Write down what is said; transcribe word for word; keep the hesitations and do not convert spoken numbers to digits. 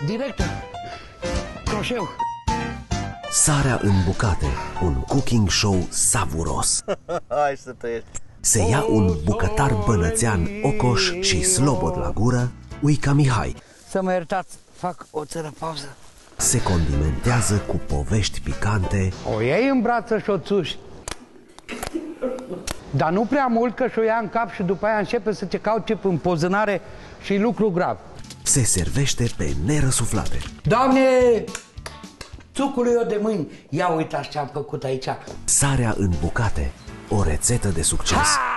director, croșeu. Sarea în bucate, un cooking show savuros. Hai să tăiești. Se ia un bucătar bănățean ocoș și slobod la gură, Uica Mihai. Să mă iertați, fac o țără pauză. Se condimentează cu povești picante. O iei în brață și o țuși. Dar nu prea mult, că și-o ia în cap și după aia începe să te cauce în pozânare și lucru grav. Se servește pe nerăsuflate. Doamne, țucul eu de mâini. Ia uitați ce am făcut aici. Sarea în bucate, o rețetă de succes. Ha!